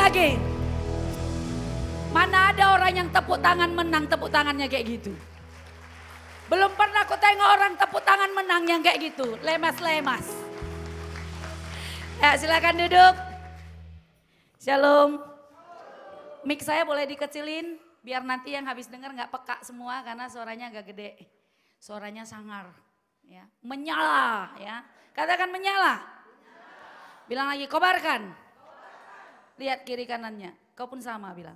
lagi. Mana ada orang yang tepuk tangan menang, tepuk tangannya kayak gitu. Belum pernah aku tengok orang tepuk tangan menang yang kayak gitu. Lemas-lemas. Ya, silakan duduk. Shalom. Mic saya boleh dikecilin biar nanti yang habis dengar nggak peka semua karena suaranya agak gede. Suaranya sangar, ya. Menyala, ya. Katakan menyala. Bilang lagi kobarkan. Lihat kiri kanannya. Kau pun sama bilang.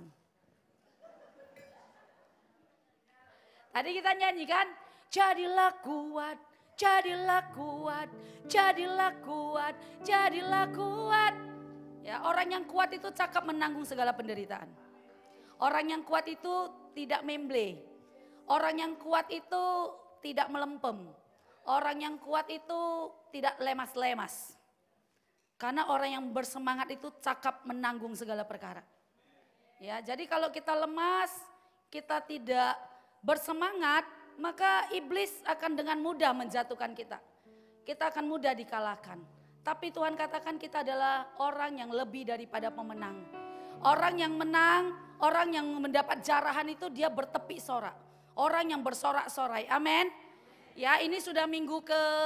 Tadi kita nyanyikan, jadilah kuat, jadilah kuat, jadilah kuat, jadilah kuat. Ya, orang yang kuat itu cakap menanggung segala penderitaan. Orang yang kuat itu tidak memble. Orang yang kuat itu tidak melempem. Orang yang kuat itu tidak lemas-lemas. Karena orang yang bersemangat itu cakap menanggung segala perkara. Ya, jadi kalau kita lemas, kita tidak bersemangat, maka iblis akan dengan mudah menjatuhkan kita. Kita akan mudah dikalahkan. Tapi Tuhan katakan kita adalah orang yang lebih daripada pemenang. Orang yang menang, orang yang mendapat jarahan itu dia bertepik sorak. Orang yang bersorak-sorai. Amin. Ya, ini sudah minggu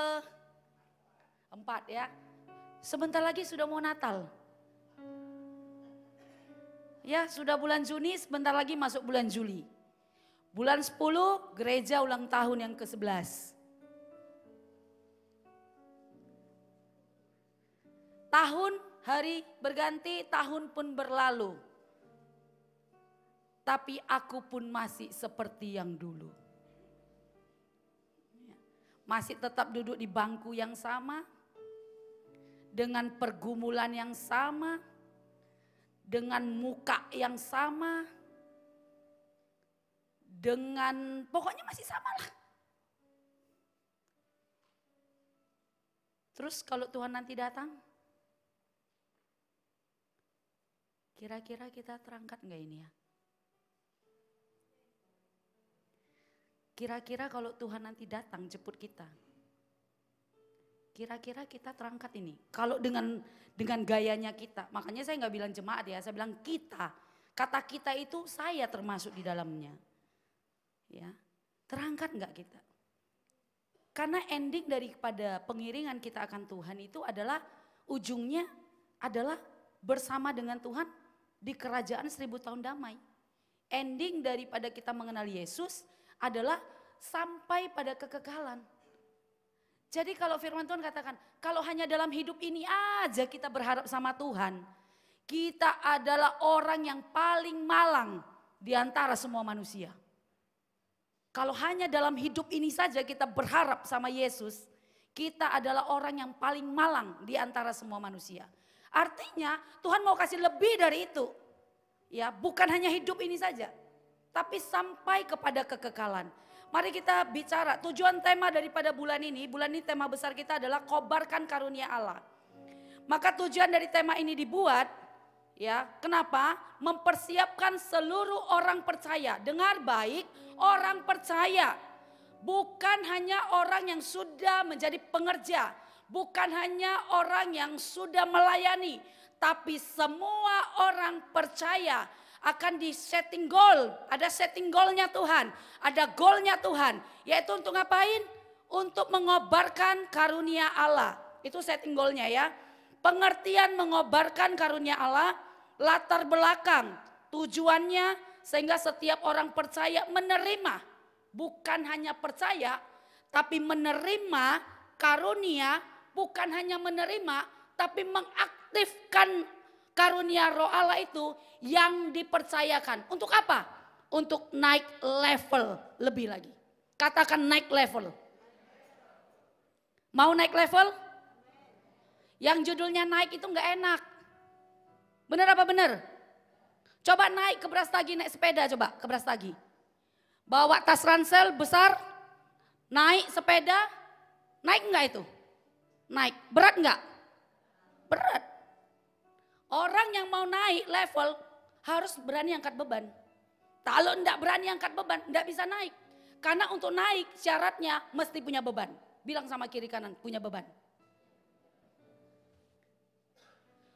ke-4 ya. Sebentar lagi sudah mau Natal. Ya, sudah bulan Juni, sebentar lagi masuk bulan Juli. Bulan 10 gereja ulang tahun yang ke-11. Tahun, hari berganti, tahun pun berlalu. Tapi aku pun masih seperti yang dulu. Masih tetap duduk di bangku yang sama. Dengan pergumulan yang sama. Dengan muka yang sama. Dengan pokoknya masih sama lah. Terus kalau Tuhan nanti datang, kira-kira kita terangkat enggak ini ya? Kira-kira kalau Tuhan nanti datang jemput kita, kira-kira kita terangkat ini? Kalau dengan gayanya kita, makanya saya nggak bilang jemaat ya, saya bilang kita. Kata kita itu saya termasuk di dalamnya. Ya, terangkat enggak kita? Karena ending daripada pengiringan kita akan Tuhan itu adalah ujungnya adalah bersama dengan Tuhan di kerajaan 1000 tahun damai. Ending daripada kita mengenal Yesus adalah sampai pada kekekalan. Jadi kalau firman Tuhan katakan, kalau hanya dalam hidup ini aja kita berharap sama Tuhan, kita adalah orang yang paling malang di antara semua manusia. Kalau hanya dalam hidup ini saja kita berharap sama Yesus, kita adalah orang yang paling malang di antara semua manusia. Artinya Tuhan mau kasih lebih dari itu. Ya, bukan hanya hidup ini saja, tapi sampai kepada kekekalan. Mari kita bicara tujuan tema daripada bulan ini tema besar kita adalah kobarkan karunia Allah. Maka tujuan dari tema ini dibuat, ya, kenapa? Mempersiapkan seluruh orang percaya. Dengar baik, orang percaya. Bukan hanya orang yang sudah menjadi pengerja. Bukan hanya orang yang sudah melayani. Tapi semua orang percaya akan di setting goal. Ada setting goalnya Tuhan. Ada goalnya Tuhan. Yaitu untuk ngapain? Untuk mengobarkan karunia Allah. Itu setting goalnya ya. Pengertian mengobarkan karunia Allah. Latar belakang. Tujuannya sehingga setiap orang percaya menerima. Bukan hanya percaya. Tapi menerima karunia. Bukan hanya menerima. Tapi mengaktifkan karunia roh Allah itu yang dipercayakan. Untuk apa? Untuk naik level lebih lagi. Katakan naik level. Mau naik level? Yang judulnya naik itu nggak enak. Benar apa benar? Coba naik ke Brastagi, naik sepeda coba ke Brastagi. Bawa tas ransel besar, naik sepeda, naik nggak itu? Naik, berat nggak? Berat. Orang yang mau naik level harus berani angkat beban. Kalau enggak berani angkat beban, enggak bisa naik. Karena untuk naik syaratnya mesti punya beban. Bilang sama kiri kanan, punya beban.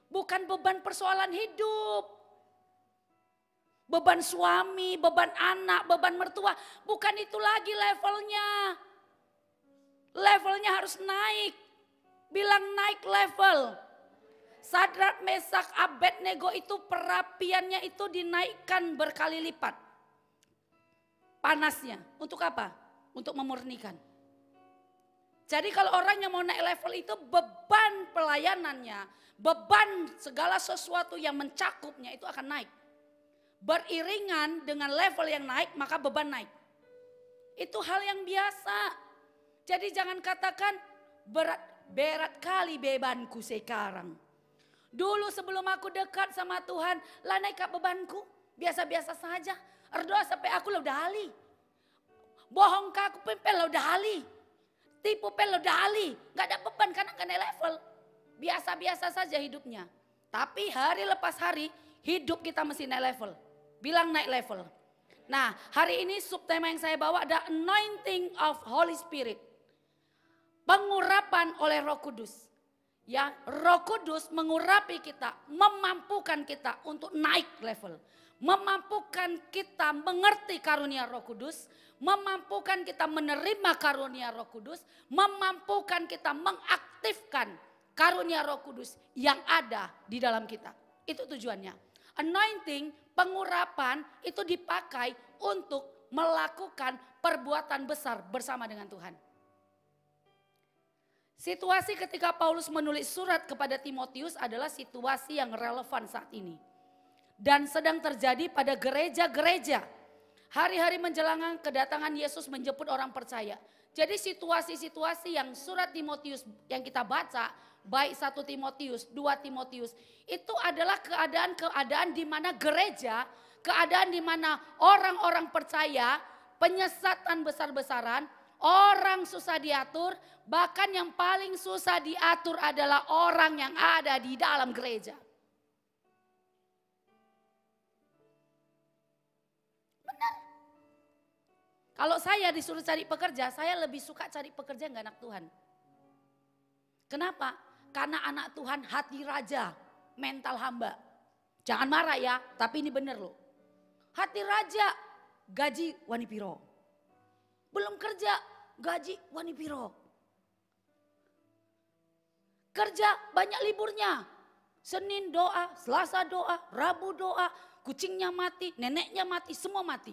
Bukan beban persoalan hidup. Beban suami, beban anak, beban mertua. Bukan itu lagi levelnya. Levelnya harus naik. Bilang naik level. Sadrak, Mesak, Abednego itu perapiannya itu dinaikkan berkali lipat. Panasnya. Untuk apa? Untuk memurnikan. Jadi kalau orang yang mau naik level itu beban pelayanannya, beban segala sesuatu yang mencakupnya itu akan naik. Beriringan dengan level yang naik maka beban naik. Itu hal yang biasa. Jadi jangan katakan berat kali bebanku sekarang. Dulu sebelum aku dekat sama Tuhan, lah naik bebanku biasa-biasa saja. Erdoa sampai aku lo dali. Bohong ke aku pempel lo dali. Tipu pel lo dali. Gak ada beban karena gak naik level. Biasa-biasa saja hidupnya. Tapi hari lepas hari hidup kita mesti naik level. Bilang naik level. Nah, hari ini subtema yang saya bawa ada anointing of Holy Spirit. Pengurapan oleh Roh Kudus. Ya, Roh Kudus mengurapi kita, memampukan kita untuk naik level. Memampukan kita mengerti karunia Roh Kudus, memampukan kita menerima karunia Roh Kudus, memampukan kita mengaktifkan karunia Roh Kudus yang ada di dalam kita. Itu tujuannya. Anointing, pengurapan itu dipakai untuk melakukan perbuatan besar bersama dengan Tuhan. Situasi ketika Paulus menulis surat kepada Timotius adalah situasi yang relevan saat ini. Dan sedang terjadi pada gereja-gereja. Hari-hari menjelang kedatangan Yesus menjemput orang percaya. Jadi situasi-situasi yang surat Timotius yang kita baca, baik 1 Timotius, 2 Timotius, itu adalah keadaan-keadaan di mana gereja, keadaan di mana orang-orang percaya, penyesatan besar-besaran, orang susah diatur, bahkan yang paling susah diatur adalah orang yang ada di dalam gereja. Benar. Kalau saya disuruh cari pekerja, saya lebih suka cari pekerja yang gak anak Tuhan. Kenapa? Karena anak Tuhan hati raja, mental hamba. Jangan marah ya, tapi ini benar loh. Hati raja, gaji wani piro. Belum kerja, gaji wani piro. Kerja banyak liburnya. Senin doa, Selasa doa, Rabu doa, kucingnya mati, neneknya mati, semua mati.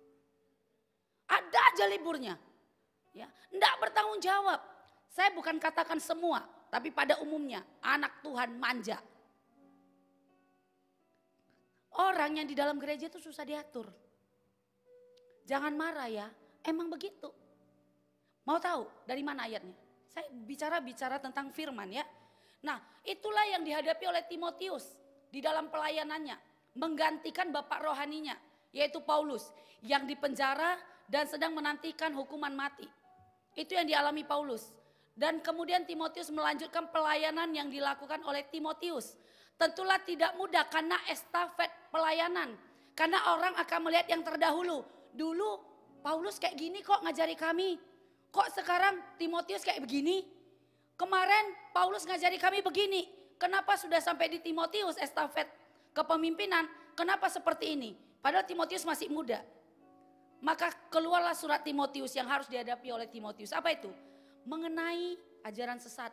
Ada aja liburnya. Ya, enggak bertanggung jawab. Saya bukan katakan semua, tapi pada umumnya anak Tuhan manja. Orang yang di dalam gereja itu susah diatur. Jangan marah ya, emang begitu. Mau tahu dari mana ayatnya? Saya bicara tentang firman ya. Nah, itulah yang dihadapi oleh Timotius di dalam pelayanannya. Menggantikan bapak rohaninya, yaitu Paulus. Yang dipenjara dan sedang menantikan hukuman mati. Itu yang dialami Paulus. Dan kemudian Timotius melanjutkan pelayanan yang dilakukan oleh Timotius. Tentulah tidak mudah karena estafet pelayanan. Karena orang akan melihat yang terdahulu. Dulu Paulus kayak gini kok ngajari kami. Kok sekarang Timotius kayak begini? Kemarin Paulus ngajari kami begini. Kenapa sudah sampai di Timotius estafet kepemimpinan? Kenapa seperti ini? Padahal Timotius masih muda. Maka keluarlah surat Timotius yang harus dihadapi oleh Timotius. Apa itu? Mengenai ajaran sesat.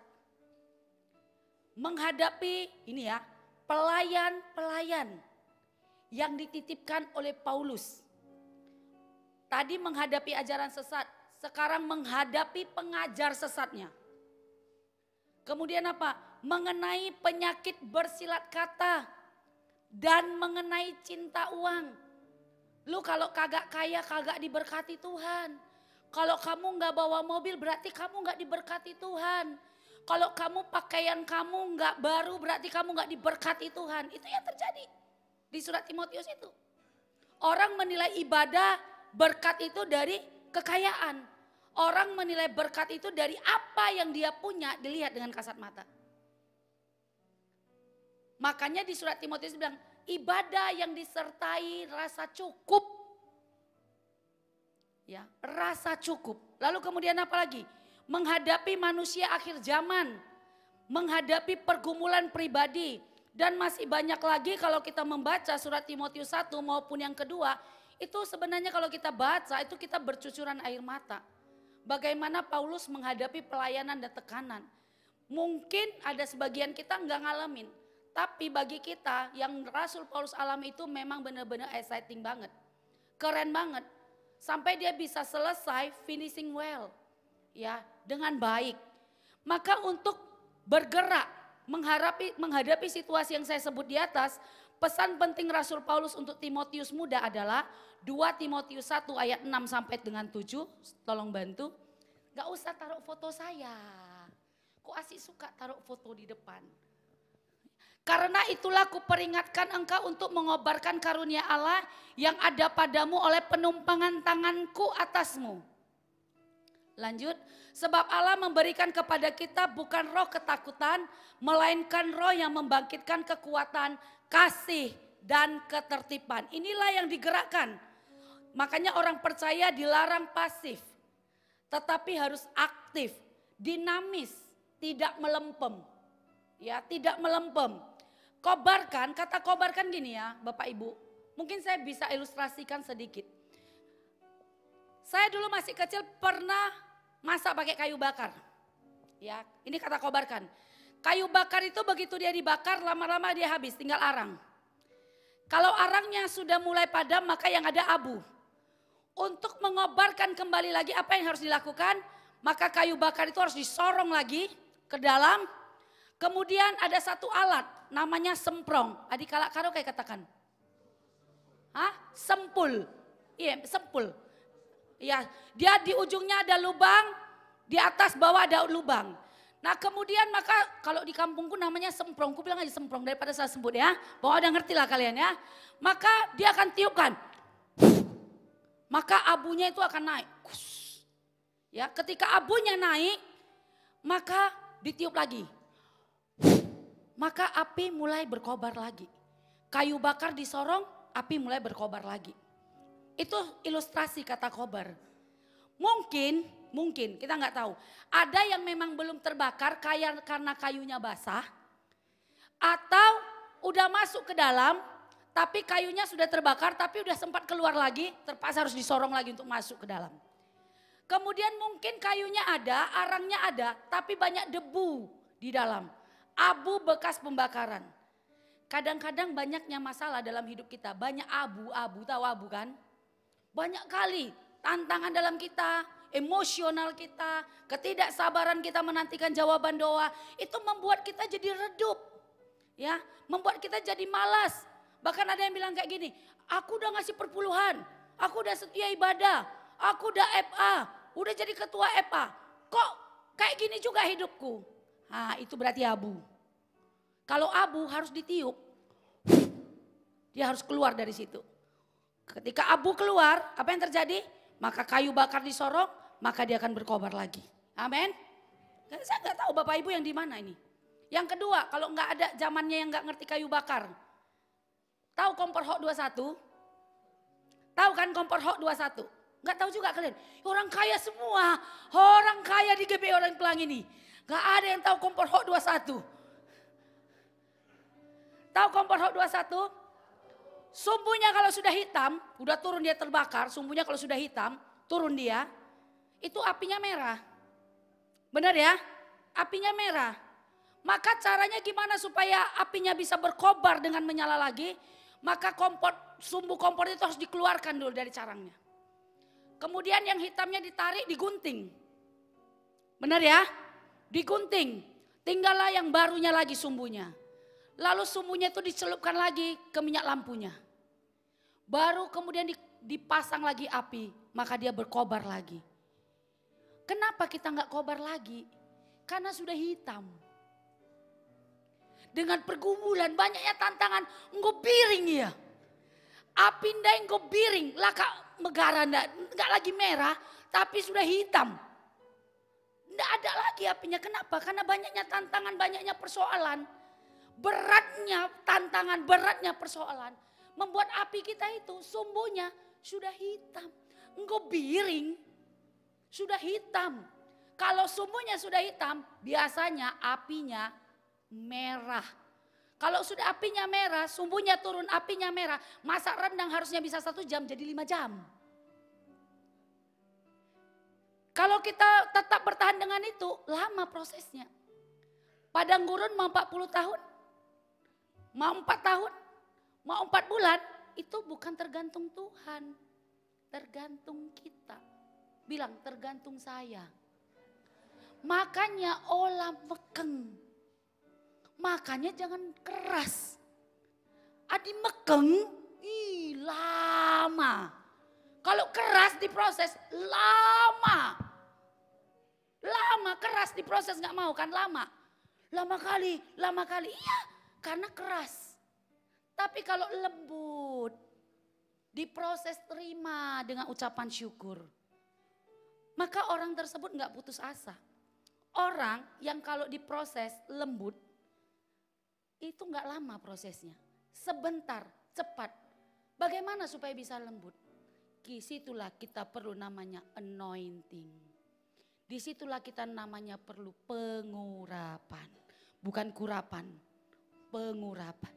Menghadapi ini ya, pelayan-pelayan yang dititipkan oleh Paulus. Tadi menghadapi ajaran sesat, sekarang menghadapi pengajar sesatnya. Kemudian apa? Mengenai penyakit bersilat kata dan mengenai cinta uang. Lu kalau kagak kaya kagak diberkati Tuhan. Kalau kamu nggak bawa mobil berarti kamu nggak diberkati Tuhan. Kalau kamu pakaian kamu nggak baru berarti kamu nggak diberkati Tuhan. Itu yang terjadi di surat Timotius itu. Orang menilai ibadah berkat itu dari kekayaan. Orang menilai berkat itu dari apa yang dia punya dilihat dengan kasat mata. Makanya di surat Timotius bilang ibadah yang disertai rasa cukup. Ya, rasa cukup. Lalu kemudian apa lagi? Menghadapi manusia akhir zaman. Menghadapi pergumulan pribadi. Dan masih banyak lagi kalau kita membaca surat Timotius 1 maupun yang kedua. Itu sebenarnya kalau kita baca itu kita bercucuran air mata. Bagaimana Paulus menghadapi pelayanan dan tekanan. Mungkin ada sebagian kita nggak ngalamin. Tapi bagi kita yang Rasul Paulus alami itu memang benar-benar exciting banget. Keren banget. Sampai dia bisa selesai finishing well. Ya, dengan baik. Maka untuk bergerak menghadapi situasi yang saya sebut di atas, pesan penting Rasul Paulus untuk Timotius muda adalah 2 Timotius 1 ayat 6 sampai dengan 7. Tolong bantu. Gak usah taruh foto saya. Kok asik suka taruh foto di depan. Karena itulah kuperingatkan engkau untuk mengobarkan karunia Allah yang ada padamu oleh penumpangan tanganku atasmu. Lanjut, sebab Allah memberikan kepada kita bukan roh ketakutan, melainkan roh yang membangkitkan kekuatan, kasih dan ketertiban. Inilah yang digerakkan. Makanya orang percaya dilarang pasif, tetapi harus aktif, dinamis, tidak melempem. Ya, tidak melempem. Kobarkan, kata kobarkan gini ya Bapak Ibu. Mungkin saya bisa ilustrasikan sedikit. Saya dulu masih kecil pernah masak pakai kayu bakar. Ya, ini kata kobarkan. Kayu bakar itu begitu dia dibakar lama-lama dia habis, tinggal arang. Kalau arangnya sudah mulai padam maka yang ada abu. Untuk mengobarkan kembali lagi apa yang harus dilakukan? Maka kayu bakar itu harus disorong lagi ke dalam. Kemudian ada satu alat namanya semprong. Adik kalak karo kayak katakan. Hah? Sempul. Iya, sempul. Ya, dia di ujungnya ada lubang, di atas bawah ada lubang. Nah kemudian maka kalau di kampungku namanya semprong, ku bilang aja semprong daripada saya sebut ya. Bahwa udah ngerti lah kalian ya. Maka dia akan tiupkan. Maka abunya itu akan naik. Ya, ketika abunya naik, maka ditiup lagi. Maka api mulai berkobar lagi. Kayu bakar disorong, api mulai berkobar lagi. Itu ilustrasi kata kobar. Mungkin kita nggak tahu. Ada yang memang belum terbakar karena kayunya basah. Atau udah masuk ke dalam, tapi kayunya sudah terbakar, tapi udah sempat keluar lagi, terpaksa harus disorong lagi untuk masuk ke dalam. Kemudian mungkin kayunya ada, arangnya ada, tapi banyak debu di dalam. Abu bekas pembakaran. Kadang-kadang banyaknya masalah dalam hidup kita. Banyak abu-abu, tahu abu kan? Banyak kali tantangan dalam kita, emosional kita, ketidaksabaran kita menantikan jawaban doa. Itu membuat kita jadi redup. Ya, membuat kita jadi malas. Bahkan ada yang bilang kayak gini, aku udah ngasih perpuluhan, aku udah setia ibadah, aku udah FA, udah jadi ketua FA. Kok kayak gini juga hidupku? Nah itu berarti abu. Kalau abu harus ditiup, dia harus keluar dari situ. Ketika abu keluar, apa yang terjadi? Maka kayu bakar disorong, maka dia akan berkobar lagi. Amin. Saya nggak tahu Bapak Ibu yang di mana ini. Yang kedua, kalau nggak ada zamannya yang nggak ngerti kayu bakar. Tahu kompor hot 21? Tahu kan kompor hot 21? Nggak tahu juga kalian. Orang kaya semua, orang kaya di GB orang Pelang ini. Gak ada yang tahu kompor hot 21. Tahu kompor hot 21? Sumbunya kalau sudah hitam, udah turun dia terbakar, sumbunya kalau sudah hitam, turun dia, itu apinya merah. Benar ya? Apinya merah. Maka caranya gimana supaya apinya bisa berkobar dengan menyala lagi? Maka sumbu kompor itu harus dikeluarkan dulu dari carangnya. Kemudian yang hitamnya ditarik, digunting. Benar ya? Digunting, tinggallah yang barunya lagi sumbunya. Lalu sumbunya itu dicelupkan lagi ke minyak lampunya. Baru kemudian dipasang lagi api, maka dia berkobar lagi. Kenapa kita nggak kobar lagi? Karena sudah hitam. Dengan pergumulan banyaknya tantangan, engkau biring ya. Api ndai engkau biring, laka megara nggak lagi merah, tapi sudah hitam. Tidak ada lagi apinya. Kenapa? Karena banyaknya tantangan, banyaknya persoalan. Beratnya tantangan, beratnya persoalan. Membuat api kita itu sumbunya sudah hitam. Engkau biring, sudah hitam. Kalau sumbunya sudah hitam, biasanya apinya merah. Kalau sudah apinya merah, sumbunya turun, apinya merah, masak rendang harusnya bisa 1 jam jadi 5 jam. Kalau kita tetap bertahan dengan itu, lama prosesnya. Padang gurun mau 40 tahun, mau 4 tahun, mau 4 bulan, itu bukan tergantung Tuhan. Tergantung kita. Bilang tergantung saya. Makanya olah mekeng. Makanya jangan keras. Adi mekeng, lama. Kalau keras diproses, lama. Lama, keras diproses gak mau kan lama. Lama kali. Iya, karena keras. Tapi kalau lembut, diproses terima dengan ucapan syukur. Maka orang tersebut gak putus asa. Orang yang kalau diproses lembut, itu gak lama prosesnya. Sebentar, cepat. Bagaimana supaya bisa lembut? Disitulah kita perlu namanya anointing. Disitulah kita namanya perlu pengurapan. Bukan kurapan, pengurapan.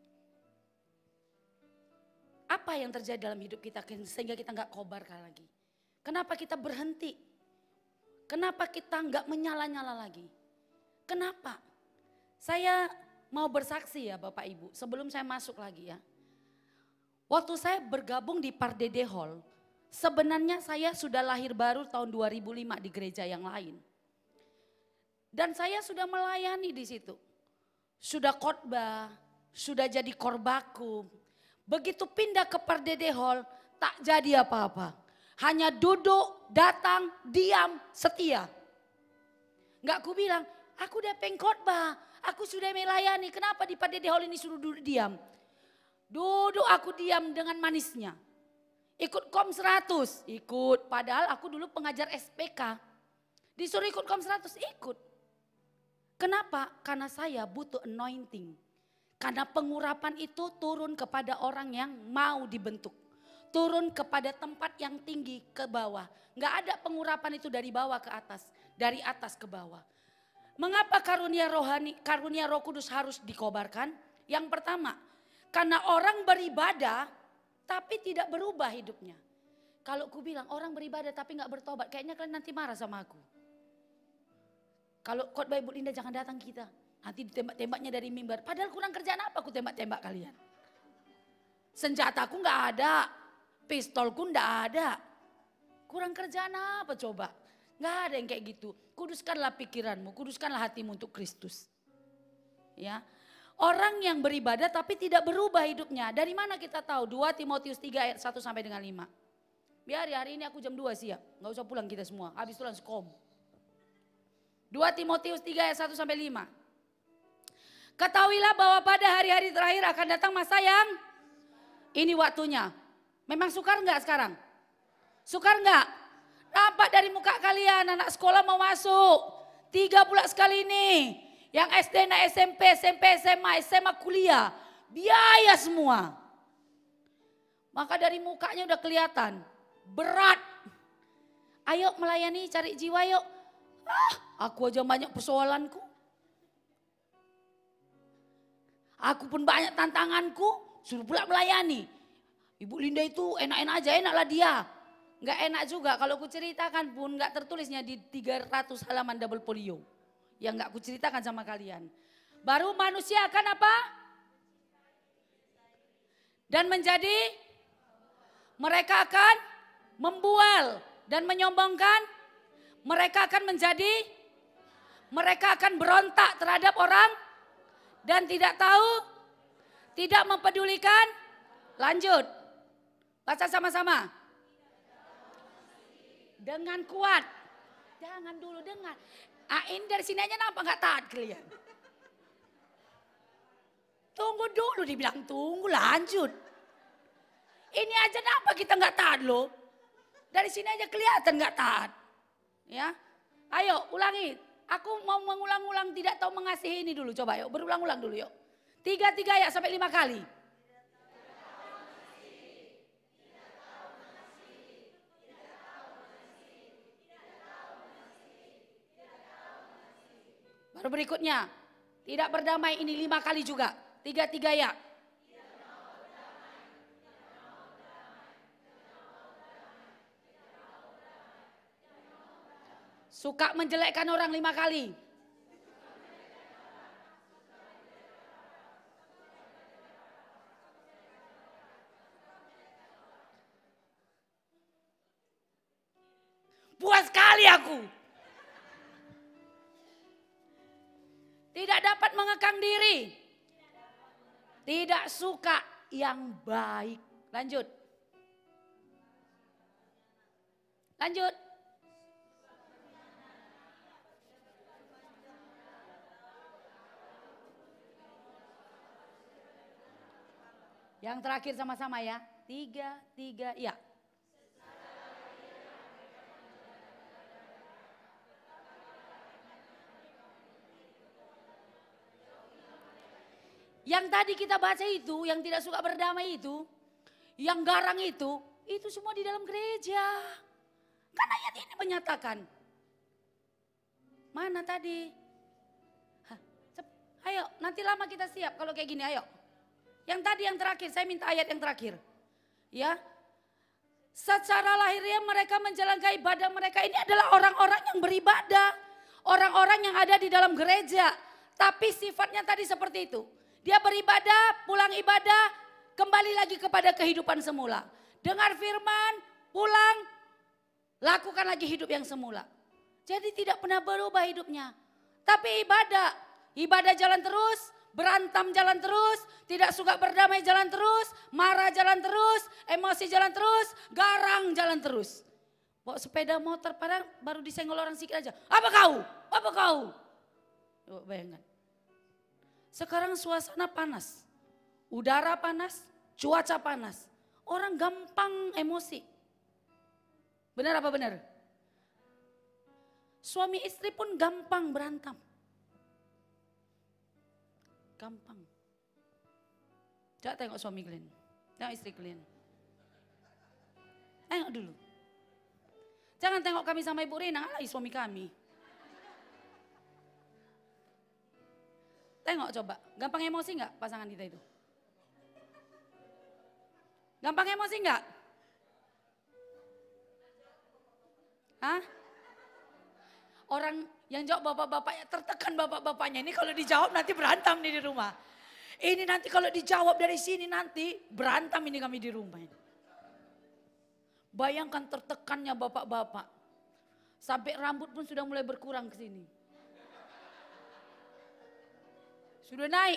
Apa yang terjadi dalam hidup kita sehingga kita gak kobar lagi? Kenapa kita berhenti? Kenapa kita gak menyala-nyala lagi? Kenapa? Saya mau bersaksi ya Bapak Ibu, sebelum saya masuk lagi ya. Waktu saya bergabung di Pardede Hall, sebenarnya saya sudah lahir baru tahun 2005 di gereja yang lain. Dan saya sudah melayani di situ. Sudah khotbah, sudah jadi korbakum. Begitu pindah ke Pardede Hall, tak jadi apa-apa. Hanya duduk, datang, diam, setia. Enggak ku bilang, aku udah pengkhotbah, aku sudah melayani, kenapa di Pardede Hall ini suruh duduk diam? Duduk aku diam dengan manisnya. Ikut kom 100, ikut. Padahal aku dulu pengajar SPK. Disuruh ikut kom 100, ikut. Kenapa? Karena saya butuh anointing. Karena pengurapan itu turun kepada orang yang mau dibentuk. Turun kepada tempat yang tinggi ke bawah. Enggak ada pengurapan itu dari bawah ke atas. Dari atas ke bawah. Mengapa karunia rohani, karunia Roh Kudus harus dikobarkan? Yang pertama, karena orang beribadah tapi tidak berubah hidupnya. Kalau ku bilang orang beribadah tapi gak bertobat, kayaknya kalian nanti marah sama aku. Kalau khotbah Ibu Linda jangan datang kita. Nanti ditembak-tembaknya dari mimbar. Padahal kurang kerjaan apa aku tembak-tembak kalian. Senjataku gak ada. Pistolku gak ada. Kurang kerjaan apa coba. Gak ada yang kayak gitu. Kuduskanlah pikiranmu, kuduskanlah hatimu untuk Kristus. Ya. Orang yang beribadah tapi tidak berubah hidupnya. Dari mana kita tahu? 2 Timotius 3 ayat 1 sampai dengan 5. Biar hari ini aku jam 2 siap. Gak usah pulang kita semua. Habis itu langsung kom. 2 Timotius 3 ayat 1 sampai 5. Ketahuilah bahwa pada hari-hari terakhir akan datang masa yang ini waktunya. Memang sukar enggak sekarang? Sukar enggak? Nampak dari muka kalian anak sekolah mau masuk. 3 bulan sekali ini. Yang SD naik SMP, SMP, SMA, SMA kuliah. Biaya semua. Maka dari mukanya udah kelihatan. Berat. Ayo melayani cari jiwa yuk. Aku aja banyak persoalanku. Aku pun banyak tantanganku. Suruh pula melayani. Ibu Linda itu enak-enak aja, enaklah dia. Enggak enak juga kalau ku ceritakan pun enggak tertulisnya di 300 halaman double folio. Yang enggak ku ceritakan sama kalian. Baru manusia akan apa? Dan menjadi, mereka akan membual dan menyombongkan. Mereka akan menjadi, mereka akan berontak terhadap orang. Dan tidak tahu, tidak mempedulikan. Lanjut, baca sama-sama. Dengan kuat. Jangan dulu dengar. Ini dari sini aja nampak gak taat kalian. Tunggu dulu dibilang tunggu lanjut. Ini aja nampak kita gak taat loh. Dari sini aja kelihatan gak taat. Ya, ayo ulangi. Aku mau mengulang-ulang tidak tahu mengasihi ini dulu. Coba yuk berulang-ulang dulu yuk. 3 ya sampai 5 kali. Baru berikutnya. Tidak berdamai ini 5 kali juga. 3 ya. Suka menjelekkan orang 5 kali. Puas sekali aku. Tidak dapat mengekang diri. Tidak suka yang baik. Lanjut. Lanjut. Yang terakhir sama-sama ya. 3 ya. Yang tadi kita baca itu, yang tidak suka berdamai itu, yang garang itu semua di dalam gereja. Kan ayat ini menyatakan. Mana tadi? Ayo, nanti lama kita siap kalau kayak gini, ayo. Yang tadi yang terakhir, saya minta ayat yang terakhir. Ya. Secara lahiriah mereka menjalankan ibadah mereka ini adalah orang-orang yang beribadah. Orang-orang yang ada di dalam gereja. Tapi sifatnya tadi seperti itu. Dia beribadah, pulang ibadah, kembali lagi kepada kehidupan semula. Dengar firman, pulang, lakukan lagi hidup yang semula. Jadi tidak pernah berubah hidupnya. Tapi ibadah jalan terus, berantem jalan terus, tidak suka berdamai jalan terus, marah jalan terus, emosi jalan terus, garang jalan terus. Bawa sepeda motor padahal baru disenggol orang sikit aja. Apa kau? Apa kau? Coba bayangkan. Sekarang suasana panas, udara panas, cuaca panas. Orang gampang emosi. Benar apa benar? Suami istri pun gampang berantem. Gampang. Coba tengok suami kalian, tengok istri kalian. Tengok dulu. Jangan tengok kami sama Ibu Rina, suami kami. Tengok coba, gampang emosi enggak pasangan kita itu? Gampang emosi enggak? Hah? Orang yang jawab bapak-bapaknya, tertekan bapak-bapaknya. Ini kalau dijawab nanti berantem nih di rumah. Ini nanti kalau dijawab dari sini nanti berantem ini kami di rumah ini. Bayangkan tertekannya bapak-bapak. Sampai rambut pun sudah mulai berkurang ke sini. Sudah naik.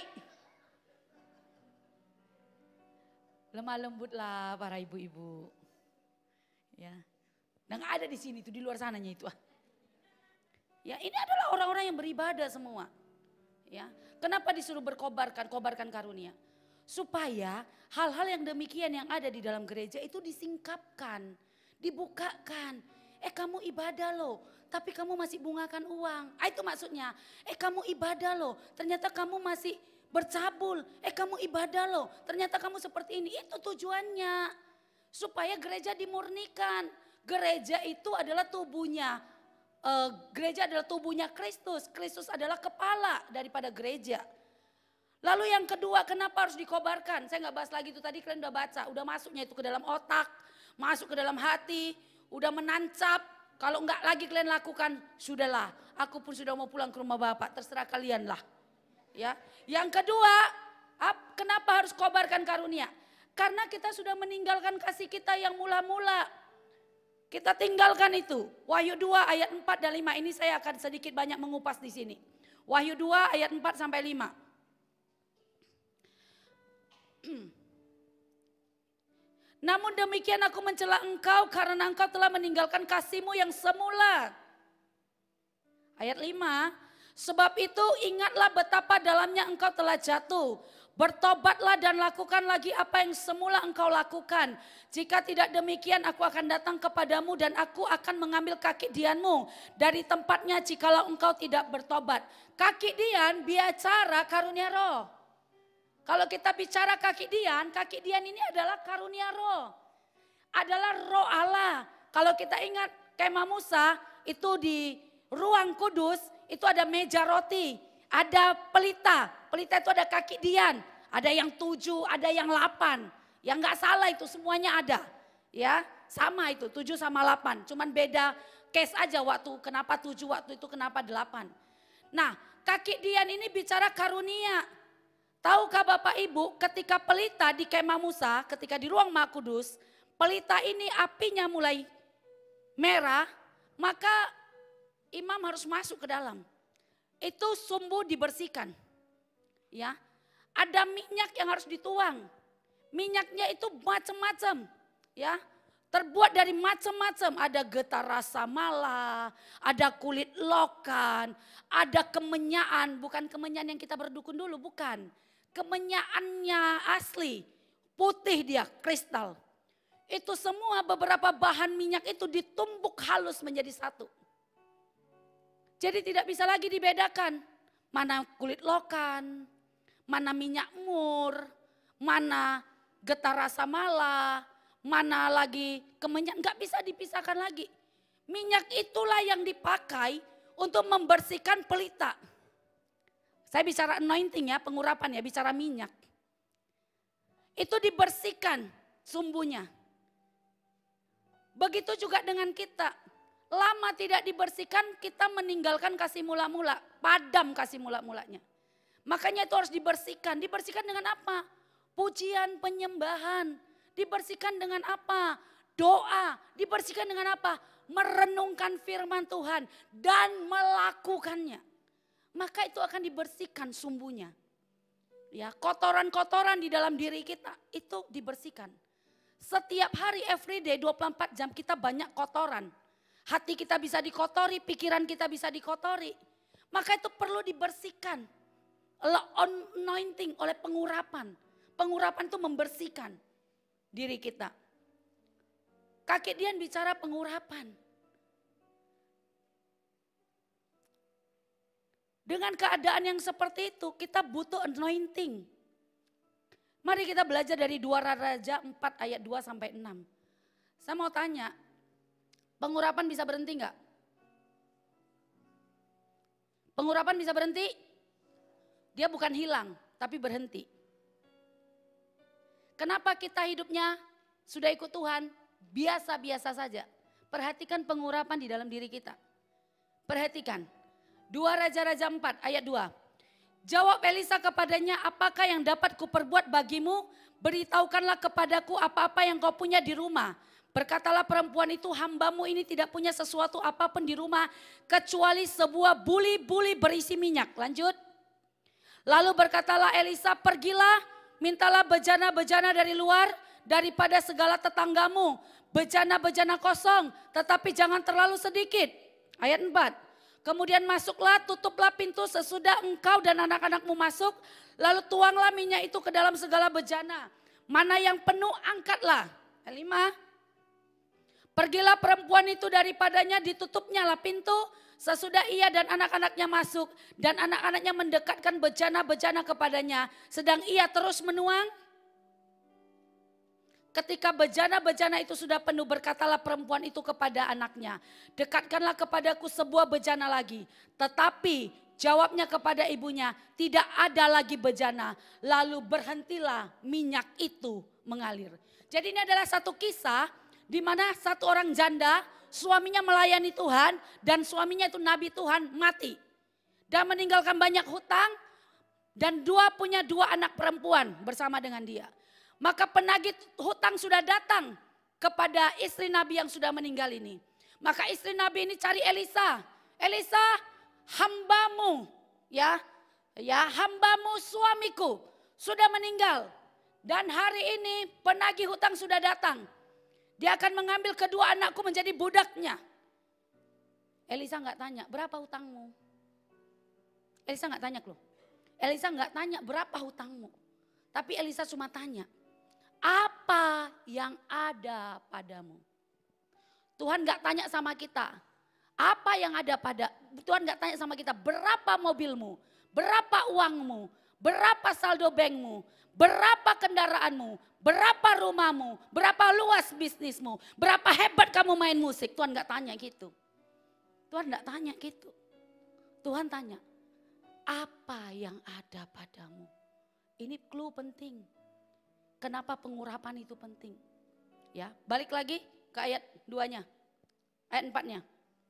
Lemah lembutlah para ibu-ibu. Ya. Dan ada di sini tuh, di luar sananya itu. Ya, ini adalah orang-orang yang beribadah semua. Ya. Kenapa disuruh kobarkan karunia? Supaya hal-hal yang demikian yang ada di dalam gereja itu disingkapkan, dibukakan. Kamu ibadah loh, tapi kamu masih bungakan uang. Itu maksudnya. Kamu ibadah loh, ternyata kamu masih bercabul. Kamu ibadah loh, ternyata kamu seperti ini. Itu tujuannya. Supaya gereja dimurnikan. Gereja itu adalah tubuhnya. Gereja adalah tubuhnya Kristus. Kristus adalah kepala daripada gereja. Lalu yang kedua, kenapa harus dikobarkan? Saya nggak bahas lagi itu tadi, kalian udah baca. Udah masuknya itu ke dalam otak, masuk ke dalam hati, udah menancap. Kalau enggak lagi kalian lakukan, sudahlah. Aku pun sudah mau pulang ke rumah Bapak, terserah kalian lah. Ya. Yang kedua, kenapa harus kobarkan karunia? Karena kita sudah meninggalkan kasih kita yang mula-mula. Kita tinggalkan itu. Wahyu 2 ayat 4 dan 5. Ini saya akan sedikit banyak mengupas di sini. Wahyu 2 ayat 4 sampai 5. Namun demikian aku mencela engkau karena engkau telah meninggalkan kasihmu yang semula. Ayat 5. Sebab itu ingatlah betapa dalamnya engkau telah jatuh. Bertobatlah dan lakukan lagi apa yang semula engkau lakukan. Jika tidak demikian aku akan datang kepadamu dan aku akan mengambil kaki Dianmu dari tempatnya jikalau engkau tidak bertobat. Kaki Dian bicara karunia roh. Kalau kita bicara kaki Dian ini adalah karunia roh. Adalah roh Allah. Kalau kita ingat kemah Musa itu di ruang kudus itu ada meja roti. Ada pelita, pelita itu ada kaki Dian, Ada yang 7, ada yang 8. Yang nggak salah itu semuanya ada. Ya, sama itu 7 sama 8. Cuman beda case aja waktu kenapa 7, waktu itu kenapa 8. Nah, kaki Dian ini bicara karunia. Tahukah Bapak Ibu, ketika pelita di kemah Musa, ketika di ruang Maha Kudus, pelita ini apinya mulai merah, maka imam harus masuk ke dalam. Itu sumbu dibersihkan. Ya. Ada minyak yang harus dituang. Minyaknya itu macam-macam, ya. Terbuat dari macam-macam, ada getah rasa mala, ada kulit lokan, ada kemenyaan, bukan kemenyaan yang kita berdukun dulu, bukan. Kemenyaannya asli, putih dia, kristal. Itu semua beberapa bahan minyak itu ditumbuk halus menjadi satu. Jadi tidak bisa lagi dibedakan, mana kulit lokan, mana minyak mur, mana getah rasa mala, mana lagi kemenyan, nggak bisa dipisahkan lagi. Minyak itulah yang dipakai untuk membersihkan pelita. Saya bicara anointing ya, pengurapan ya, bicara minyak. Itu dibersihkan sumbunya. Begitu juga dengan kita. Lama tidak dibersihkan, kita meninggalkan kasih mula-mula, padam kasih mula-mulanya. Makanya itu harus dibersihkan. Dibersihkan dengan apa? Pujian, penyembahan. Dibersihkan dengan apa? Doa. Dibersihkan dengan apa? Merenungkan firman Tuhan dan melakukannya. Maka itu akan dibersihkan sumbunya. Ya, kotoran-kotoran di dalam diri kita itu dibersihkan. Setiap hari, everyday, 24 jam kita banyak kotoran. Hati kita bisa dikotori, pikiran kita bisa dikotori. Maka itu perlu dibersihkan. Anointing oleh pengurapan. Pengurapan itu membersihkan diri kita. Kaki Dian bicara pengurapan. Dengan keadaan yang seperti itu kita butuh anointing. Mari kita belajar dari 2 Raja 4 ayat 2 sampai 6. Saya mau tanya, pengurapan bisa berhenti enggak? Pengurapan bisa berhenti? Dia bukan hilang, tapi berhenti. Kenapa kita hidupnya sudah ikut Tuhan, biasa-biasa saja. Perhatikan pengurapan di dalam diri kita. Perhatikan. 2 Raja-Raja 4 ayat 2. Jawab Elisa kepadanya, apakah yang dapat kuperbuat bagimu? Beritahukanlah kepadaku apa-apa yang kau punya di rumah. Berkatalah perempuan itu, hambamu ini tidak punya sesuatu apapun di rumah kecuali sebuah buli-buli berisi minyak. Lanjut. Lalu berkatalah Elisa, pergilah, mintalah bejana-bejana dari luar daripada segala tetanggamu. Bejana-bejana kosong, tetapi jangan terlalu sedikit. Ayat 4. Kemudian masuklah, tutuplah pintu sesudah engkau dan anak-anakmu masuk. Lalu tuanglah minyak itu ke dalam segala bejana. Mana yang penuh angkatlah. Ayat 5. Pergilah perempuan itu daripadanya, ditutupnya lah pintu. Sesudah ia dan anak-anaknya masuk. Dan anak-anaknya mendekatkan bejana-bejana kepadanya. Sedang ia terus menuang. Ketika bejana-bejana itu sudah penuh, berkatalah perempuan itu kepada anaknya, dekatkanlah kepadaku sebuah bejana lagi. Tetapi jawabnya kepada ibunya, tidak ada lagi bejana. Lalu berhentilah minyak itu mengalir. Jadi ini adalah satu kisah di mana satu orang janda, suaminya melayani Tuhan dan suaminya itu nabi Tuhan, mati. Dan meninggalkan banyak hutang dan punya dua anak perempuan bersama dengan dia. Maka penagih hutang sudah datang kepada istri Nabi yang sudah meninggal ini. Maka istri Nabi ini cari Elisa. Elisa, hambamu, ya hambamu suamiku sudah meninggal. Dan hari ini penagih hutang sudah datang. Dia akan mengambil kedua anakku menjadi budaknya. Elisa nggak tanya, berapa hutangmu? Elisa nggak tanya loh. Elisa nggak tanya berapa hutangmu. Tapi Elisa cuma tanya, apa yang ada padamu? Tuhan gak tanya sama kita, apa yang ada Tuhan gak tanya sama kita, berapa mobilmu, berapa uangmu, berapa saldo bankmu, berapa kendaraanmu, berapa rumahmu, berapa luas bisnismu, berapa hebat kamu main musik. Tuhan gak tanya gitu. Tuhan gak tanya gitu. Tuhan tanya, apa yang ada padamu? Ini clue penting. Kenapa pengurapan itu penting? Ya, balik lagi ke ayat 2-nya. Ayat 4-nya.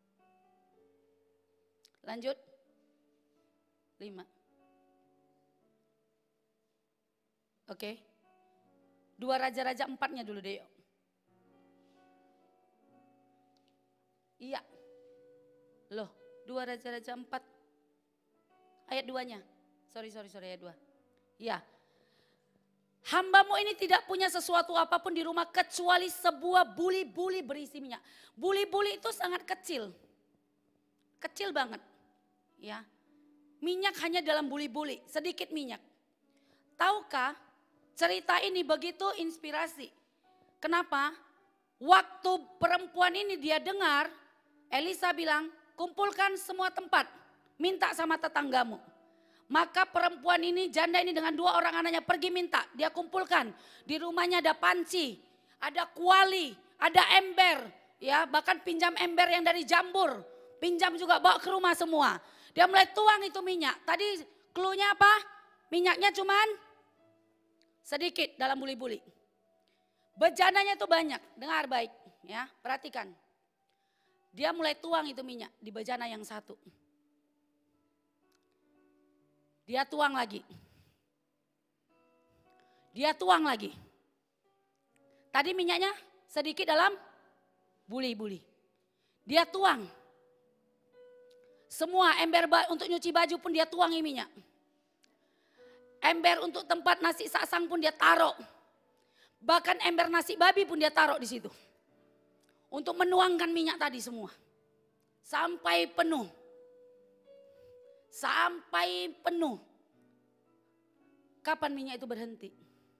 Lanjut. 5. Oke. 2 Raja-Raja 4-nya dulu deh yuk. Iya. Loh, 2 Raja-Raja 4. Ayat 2-nya. Sorry ayat 2. Iya. Hambamu ini tidak punya sesuatu apapun di rumah kecuali sebuah buli-buli berisi minyak. Buli-buli itu sangat kecil. Kecil banget. Ya. Minyak hanya dalam buli-buli, sedikit minyak. Tahukah cerita ini begitu inspirasi. Kenapa? Waktu perempuan ini dia dengar, Elisa bilang, kumpulkan semua tempat, minta sama tetanggamu. Maka perempuan ini, janda ini dengan 2 orang anaknya pergi minta. Dia kumpulkan, di rumahnya ada panci, ada kuali, ada ember. Ya, bahkan pinjam ember yang dari Jambur. Pinjam juga bawa ke rumah semua. Dia mulai tuang itu minyak. Tadi cluenya apa? Minyaknya cuman sedikit dalam buli-buli. Bejananya itu banyak, dengar baik ya, perhatikan. Dia mulai tuang itu minyak di bejana yang satu. Dia tuang lagi. Dia tuang lagi. Tadi minyaknya sedikit dalam buli-buli. Dia tuang. Semua ember untuk nyuci baju pun dia tuangi minyak. Ember untuk tempat nasi sasang pun dia taruh. Bahkan ember nasi babi pun dia taruh di situ. Untuk menuangkan minyak tadi semua. Sampai penuh. Sampai penuh. Kapan minyak itu berhenti?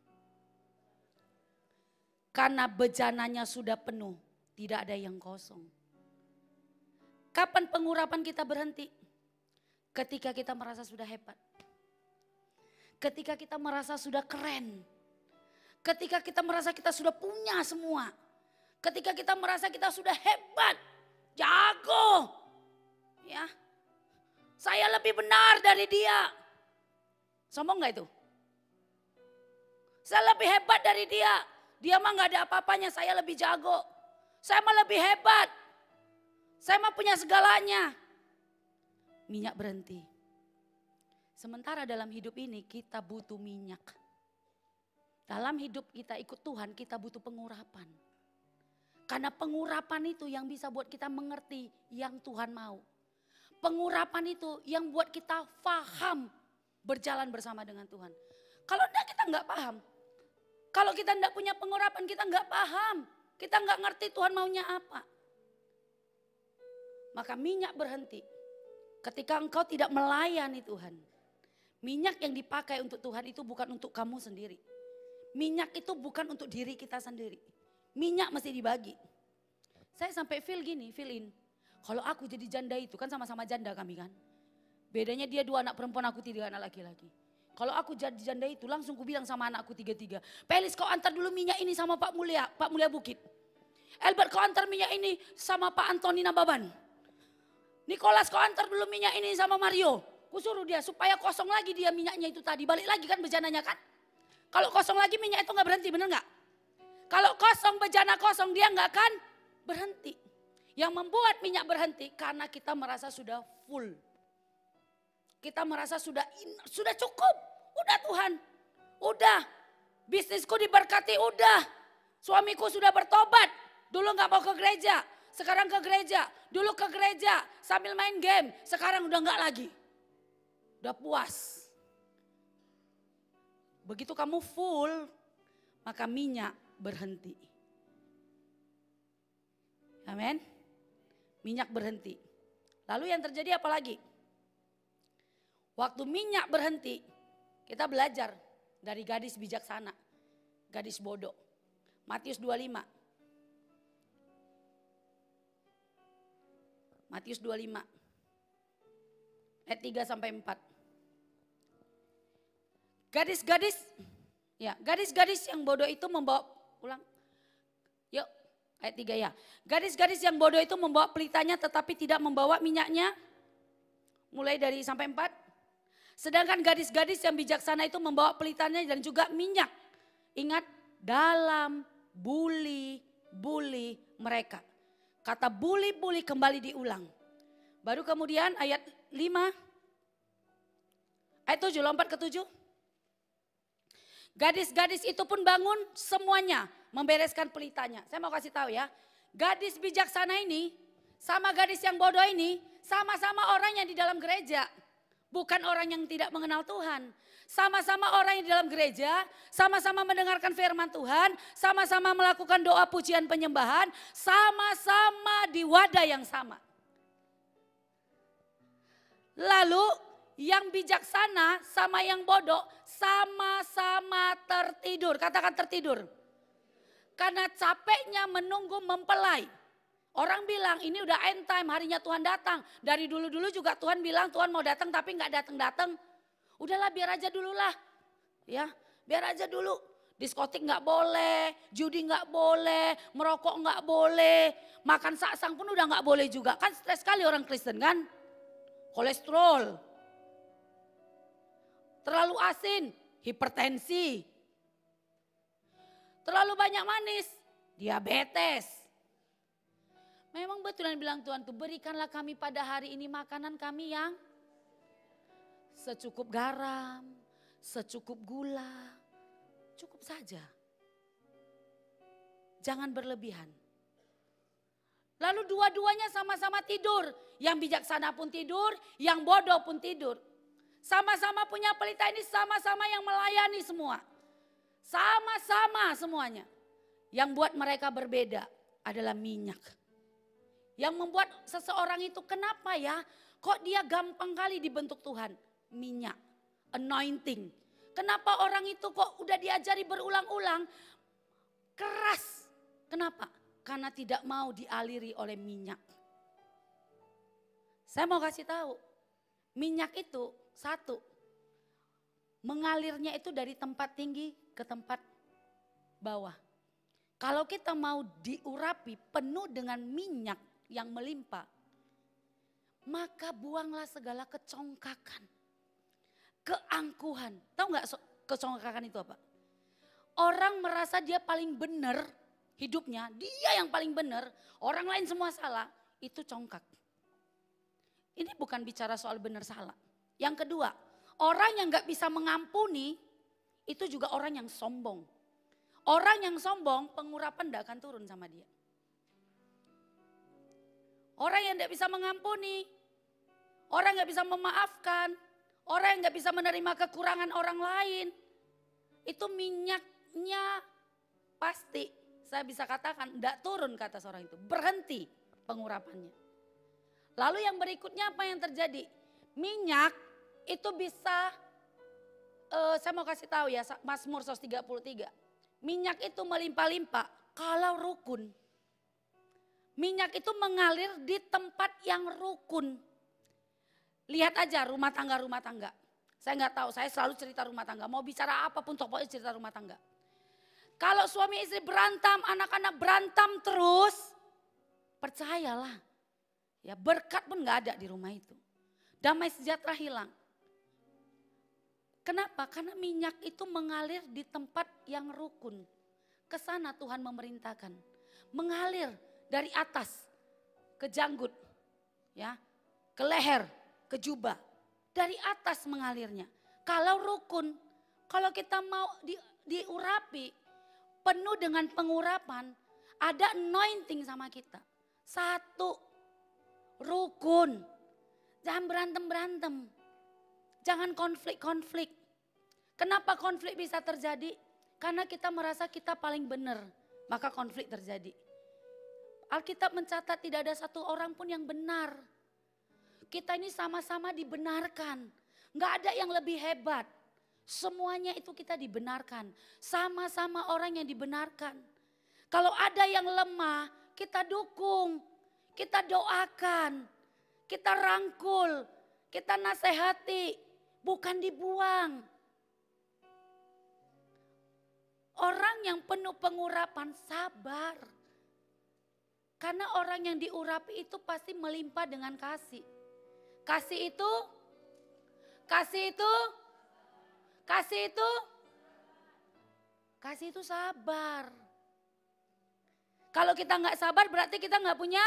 Karena bejananya sudah penuh, tidak ada yang kosong. Kapan pengurapan kita berhenti? Ketika kita merasa sudah hebat. Ketika kita merasa sudah keren. Ketika kita merasa kita sudah punya semua. Ketika kita merasa kita sudah hebat, jago. Ya. Saya lebih benar dari dia. Sombong gak itu? Saya lebih hebat dari dia. Dia mah gak ada apa-apanya, saya lebih jago. Saya mah lebih hebat. Saya mah punya segalanya. Minyak berhenti. Sementara dalam hidup ini kita butuh minyak. Dalam hidup kita ikut Tuhan kita butuh pengurapan. Karena pengurapan itu yang bisa buat kita mengerti yang Tuhan mau. Pengurapan itu yang buat kita paham berjalan bersama dengan Tuhan. Kalau enggak kita enggak paham. Kalau kita enggak punya pengurapan kita enggak paham. Kita enggak ngerti Tuhan maunya apa. Maka minyak berhenti. Ketika engkau tidak melayani Tuhan. Minyak yang dipakai untuk Tuhan itu bukan untuk kamu sendiri. Minyak itu bukan untuk diri kita sendiri. Minyak mesti dibagi. Saya sampai feel in. Kalau aku jadi janda itu kan sama-sama janda kami kan. Bedanya dia 2 anak perempuan, aku 3 anak laki-laki. Kalau aku jadi janda itu langsung ku bilang sama anakku 3-3. Pelis kau antar dulu minyak ini sama Pak Mulia Bukit. Albert kau antar minyak ini sama Pak Antoni Nababan. Nicholas kau antar dulu minyak ini sama Mario. Kusuruh dia supaya kosong lagi dia minyaknya itu tadi. Balik lagi kan bejananya kan. Kalau kosong lagi minyak itu gak berhenti, bener gak? Kalau kosong bejana kosong dia gak akan berhenti. Yang membuat minyak berhenti karena kita merasa sudah full. Kita merasa sudah cukup. Udah Tuhan, udah. Bisnisku diberkati, udah. Suamiku sudah bertobat. Dulu gak mau ke gereja, sekarang ke gereja. Dulu ke gereja sambil main game, sekarang udah gak lagi. Udah puas. Begitu kamu full, maka minyak berhenti. Amin. Minyak berhenti. Lalu yang terjadi apa lagi? Waktu minyak berhenti, kita belajar dari gadis bijaksana, gadis bodoh. Matius 25. Matius 25. Ayat 3 sampai 4. Gadis-gadis yang bodoh itu membawa, ulang. Yuk, ayat 3 ya. Gadis-gadis yang bodoh itu membawa pelitanya tetapi tidak membawa minyaknya. Mulai dari sampai 4. Sedangkan gadis-gadis yang bijaksana itu membawa pelitanya dan juga minyak. Ingat, dalam buli-buli mereka. Kata buli-buli kembali diulang. Baru kemudian ayat 5, ayat 7, lompat ke 7. Gadis-gadis itu pun bangun semuanya membereskan pelitanya. Saya mau kasih tahu ya, gadis bijaksana ini sama gadis yang bodoh ini sama-sama orang yang di dalam gereja. Bukan orang yang tidak mengenal Tuhan. Sama-sama orang yang di dalam gereja, sama-sama mendengarkan firman Tuhan, sama-sama melakukan doa pujian penyembahan, sama-sama di wadah yang sama. Lalu yang bijaksana sama yang bodoh sama-sama tertidur. Katakan tertidur. Karena capeknya menunggu mempelai. Orang bilang ini udah end time, harinya Tuhan datang. Dari dulu-dulu juga Tuhan bilang Tuhan mau datang tapi gak datang-datang. Udahlah biar aja dulu lah. Ya, biar aja dulu. Diskotik gak boleh, judi gak boleh, merokok gak boleh. Makan saksang pun udah gak boleh juga. Kan stres sekali orang Kristen kan. Kolesterol. Terlalu asin, hipertensi. Terlalu banyak manis, diabetes. Memang betul yang bilang Tuhan tuh, berikanlah kami pada hari ini makanan kami yang secukup garam, secukup gula, cukup saja. Jangan berlebihan. Lalu dua-duanya sama-sama tidur. Yang bijaksana pun tidur, yang bodoh pun tidur. Sama-sama punya pelita ini, sama-sama yang melayani semua. Sama-sama semuanya. Yang buat mereka berbeda adalah minyak. Yang membuat seseorang itu kenapa ya? Kok dia gampang kali dibentuk Tuhan? Minyak, anointing. Kenapa orang itu kok udah diajari berulang-ulang keras? Kenapa? Karena tidak mau dialiri oleh minyak. Saya mau kasih tahu, minyak itu satu, mengalirnya itu dari tempat tinggi ke tempat bawah. Kalau kita mau diurapi penuh dengan minyak yang melimpah, maka buanglah segala kecongkakan, keangkuhan. Tahu nggak kecongkakan itu apa? Orang merasa dia paling benar hidupnya, dia yang paling benar, orang lain semua salah, itu congkak. Ini bukan bicara soal benar salah. Yang kedua, orang yang nggak bisa mengampuni, itu juga orang yang sombong. Orang yang sombong, pengurapan tidak akan turun sama dia. Orang yang tidak bisa mengampuni, orang yang nggak bisa memaafkan, orang yang nggak bisa menerima kekurangan orang lain, itu minyaknya pasti, saya bisa katakan tidak turun ke atas orang itu, berhenti pengurapannya. Lalu yang berikutnya apa yang terjadi? Minyak itu bisa, saya mau kasih tahu ya, Mazmur 133. Minyak itu melimpah-limpah kalau rukun. Minyak itu mengalir di tempat yang rukun. Lihat aja rumah tangga. Saya nggak tahu, saya selalu cerita rumah tangga. Mau bicara apapun pokoknya cerita rumah tangga. Kalau suami istri berantem, anak-anak berantem terus, percayalah. Ya berkat pun nggak ada di rumah itu. Damai sejahtera hilang. Kenapa? Karena minyak itu mengalir di tempat yang rukun. Kesana Tuhan memerintahkan. Mengalir dari atas ke janggut, ya, ke leher, ke jubah. Dari atas mengalirnya. Kalau rukun, kalau kita mau diurapi, penuh dengan pengurapan, ada anointing sama kita. Satu, rukun. Jangan berantem-berantem. Jangan konflik-konflik. Kenapa konflik bisa terjadi? Karena kita merasa kita paling benar, maka konflik terjadi. Alkitab mencatat tidak ada satu orang pun yang benar. Kita ini sama-sama dibenarkan. Nggak ada yang lebih hebat. Semuanya itu kita dibenarkan. Sama-sama orang yang dibenarkan. Kalau ada yang lemah, kita dukung. Kita doakan, kita rangkul, kita nasihati, bukan dibuang. Orang yang penuh pengurapan sabar. Karena orang yang diurapi itu pasti melimpah dengan kasih. Kasih itu Kasih itu, kasih itu, kasih itu sabar. Kalau kita nggak sabar berarti kita nggak punya.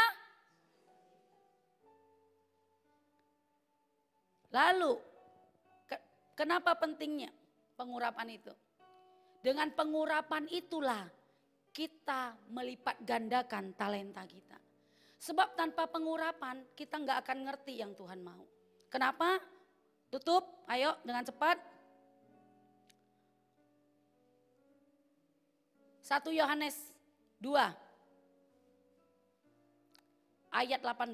Lalu, kenapa pentingnya pengurapan itu? Dengan pengurapan itulah kita melipat gandakan talenta kita. Sebab tanpa pengurapan kita nggak akan ngerti yang Tuhan mau. Kenapa? Tutup, ayo dengan cepat. 1 Yohanes 2 ayat 18.